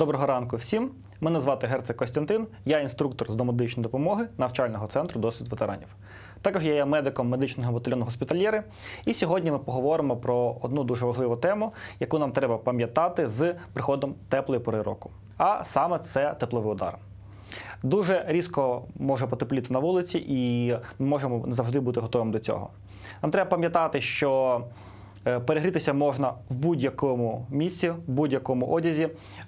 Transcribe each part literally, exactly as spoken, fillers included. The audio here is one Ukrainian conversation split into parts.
Доброго ранку всім. Мене звати Герцик Костянтин, я інструктор з домедичної допомоги навчального центру «Досвід ветеранів». Також я є медиком медичного батальйону «Госпітальєри». І сьогодні ми поговоримо про одну дуже важливу тему, яку нам треба пам'ятати з приходом теплої пори року. А саме це тепловий удар. Дуже різко може потепліти на вулиці, і ми можемо не завжди бути готовим до цього. Нам треба пам'ятати, що перегрітися можна в будь-якому місці, в будь-якому одязі,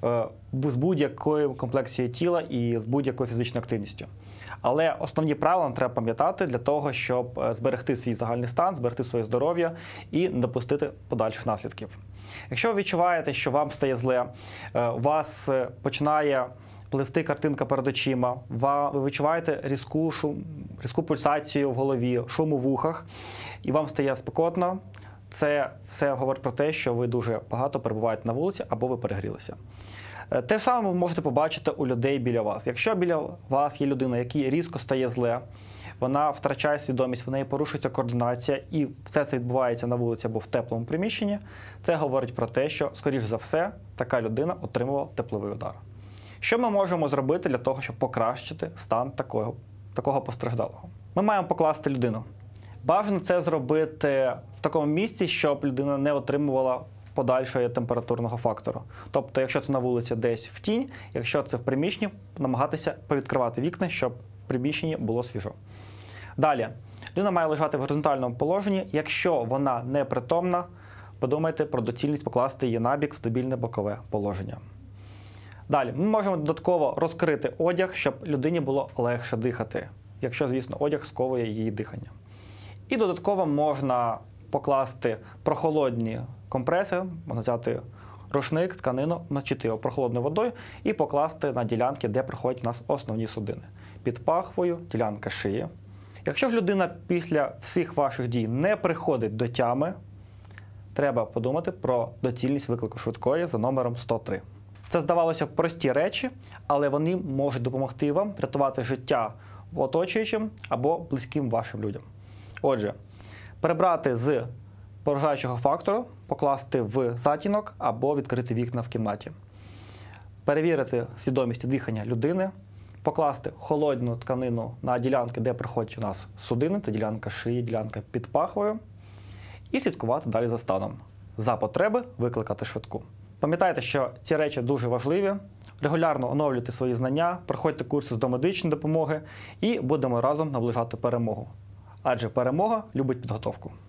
з будь-якою комплекцією тіла і з будь-якою фізичною активністю. Але основні правила нам треба пам'ятати для того, щоб зберегти свій загальний стан, зберегти своє здоров'я і не допустити подальших наслідків. Якщо ви відчуваєте, що вам стає зле, у вас починає пливти картинка перед очима, ви відчуваєте різку, шум, різку пульсацію в голові, шум у вухах, і вам стає спекотно, це все говорить про те, що ви дуже багато перебуваєте на вулиці або ви перегрілися. Те ж саме ви можете побачити у людей біля вас. Якщо біля вас є людина, якій різко стає зле, вона втрачає свідомість, в неї порушується координація, і все це відбувається на вулиці або в теплому приміщенні, це говорить про те, що, скоріш за все, така людина отримувала тепловий удар. Що ми можемо зробити для того, щоб покращити стан такого, такого постраждалого? Ми маємо покласти людину. Бажано це зробити в такому місці, щоб людина не отримувала подальшого температурного фактору. Тобто, якщо це на вулиці, десь в тінь, якщо це в приміщенні, намагатися повідкривати вікна, щоб в приміщенні було свіжо. Далі, людина має лежати в горизонтальному положенні. Якщо вона непритомна, подумайте про доцільність покласти її набік в стабільне бокове положення. Далі, ми можемо додатково розкрити одяг, щоб людині було легше дихати, якщо, звісно, одяг сковує її дихання. І додатково можна покласти прохолодні компреси, можна взяти рушник, тканину, мочити його прохолодною водою і покласти на ділянки, де проходять в нас основні судини. Під пахвою, ділянка шиї. Якщо ж людина після всіх ваших дій не приходить до тями, треба подумати про доцільність виклику швидкої за номером сто три. Це, здавалося б, прості речі, але вони можуть допомогти вам врятувати життя оточуючим або близьким вашим людям. Отже, прибрати з поражаючого фактору, покласти в затінок або відкрити вікна в кімнаті. Перевірити свідомість дихання людини, покласти холодну тканину на ділянки, де проходять у нас судини, це ділянка шиї, ділянка під пахвою, і слідкувати далі за станом. За потреби викликати швидку. Пам'ятайте, що ці речі дуже важливі. Регулярно оновлюйте свої знання, проходьте курси з домедичної допомоги і будемо разом наближати перемогу. Адже перемога любить підготовку.